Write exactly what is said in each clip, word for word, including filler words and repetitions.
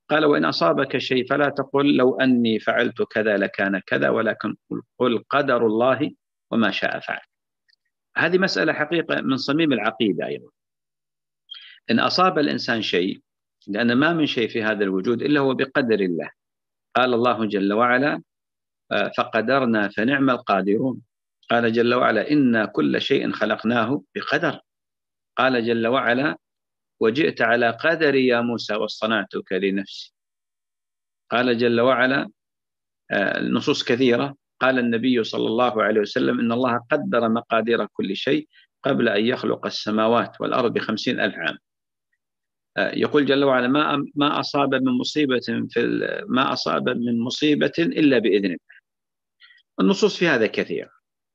قال وإن أصابك شيء فلا تقل لو أني فعلت كذا لكان كذا، ولكن قل قدر الله وما شاء فعل. هذه مسألة حقيقة من صميم العقيدة أيضا. إن أصاب الإنسان شيء، لأن ما من شيء في هذا الوجود إلا هو بقدر الله. قال الله جل وعلا فقدرنا فنعم القادرون. قال جل وعلا إنا كل شيء خلقناه بقدر. قال جل وعلا وجئت على قدري يا موسى واصطنعتك لنفسي. قال جل وعلا نصوص كثيرة. قال النبي صلى الله عليه وسلم إن الله قدر مقادير كل شيء قبل أن يخلق السماوات والأرض بخمسين ألف عام. يقول جل وعلا ما ما أصاب من مصيبة في ما أصاب من مصيبة إلا بإذن الله. النصوص في هذا كثيرة.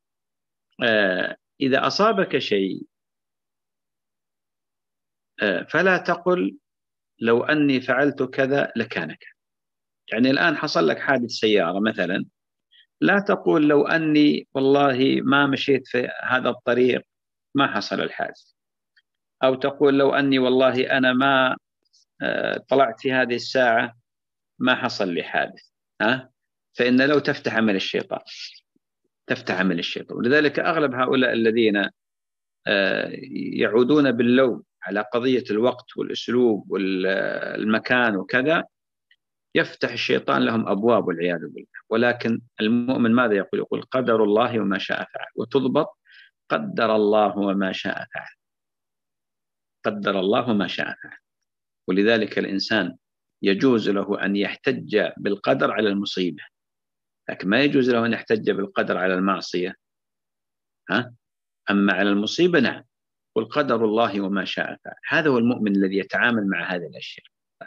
إذا أصابك شيء فلا تقل لو أني فعلت كذا لكان كذا. يعني الآن حصل لك حادث سيارة مثلا، لا تقول لو أني والله ما مشيت في هذا الطريق ما حصل الحادث، أو تقول لو أني والله أنا ما طلعت في هذه الساعة ما حصل لي حادث. ها؟ فإن لو تفتح عمل الشيطان، تفتح عمل الشيطان. ولذلك أغلب هؤلاء الذين يعودون باللوم على قضية الوقت والأسلوب والمكان وكذا، يفتح الشيطان لهم أبواب والعياذ بالله. ولكن المؤمن ماذا يقول؟ يقول قدر الله وما شاء فعل، وتضبط قدر الله وما شاء فعل. قدر الله وما شاء فعل. ولذلك الإنسان يجوز له أن يحتج بالقدر على المصيبة، لكن ما يجوز له أن يحتج بالقدر على المعصية. ها؟ أما على المصيبة نعم، قل قدر الله وما شاء فعل. هذا هو المؤمن الذي يتعامل مع هذه الأشياء.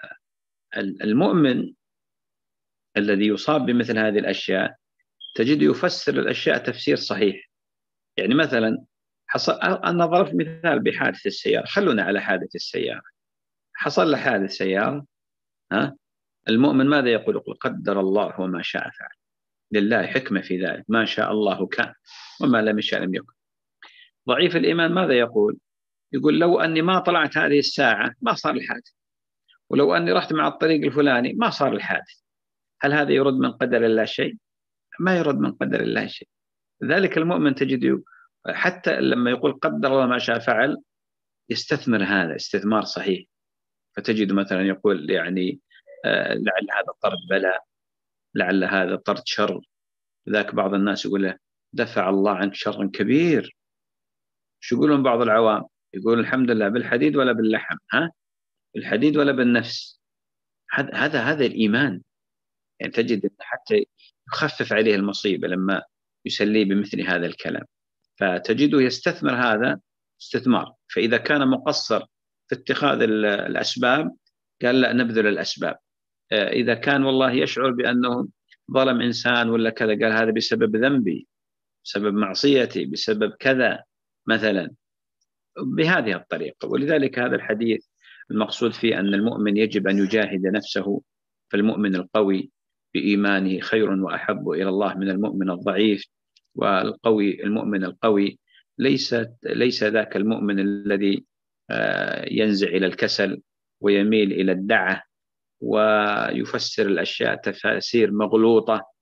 المؤمن الذي يصاب بمثل هذه الأشياء تجد يفسر الأشياء تفسير صحيح. يعني مثلا حصل، أنا ضربت مثال بحادث السيارة، خلونا على حادث السيارة. حصل له حادث سيارة، ها؟ المؤمن ماذا يقول؟ يقول قدر الله وما شاء فعل، لله حكمة في ذلك، ما شاء الله كان وما لم يشاء لم يكن. ضعيف الإيمان ماذا يقول؟ يقول لو أني ما طلعت هذه الساعة ما صار الحادث، ولو أني رحت مع الطريق الفلاني ما صار الحادث. هل هذا يرد من قدر الله شيء؟ ما يرد من قدر الله شيء. ذلك المؤمن تجد حتى لما يقول قدر الله ما شاء فعل يستثمر هذا استثمار صحيح. فتجد مثلا يقول يعني آه لعل هذا طرد بلاء، لعل هذا طرد شر. ذاك بعض الناس يقول له دفع الله عنك شر كبير. شو يقولون بعض العوام؟ يقول الحمد لله بالحديد ولا باللحم. ها؟ بالحديد ولا بالنفس. هذا هذا الإيمان. يعني تجد حتى يخفف عليه المصيبة لما يسليه بمثل هذا الكلام. فتجده يستثمر هذا استثمار. فإذا كان مقصر في اتخاذ الأسباب قال لا نبذل الأسباب. إذا كان والله يشعر بأنه ظلم إنسان ولا كذا قال هذا بسبب ذنبي، بسبب معصيتي، بسبب كذا مثلا، بهذه الطريقة. ولذلك هذا الحديث المقصود فيه أن المؤمن يجب أن يجاهد نفسه. فالمؤمن القوي بإيمانه خير وأحب إلى الله من المؤمن الضعيف. والقوي المؤمن القوي ليس ليس ذاك المؤمن الذي ينزع إلى الكسل ويميل إلى الدعة ويفسر الأشياء تفاسير مغلوطة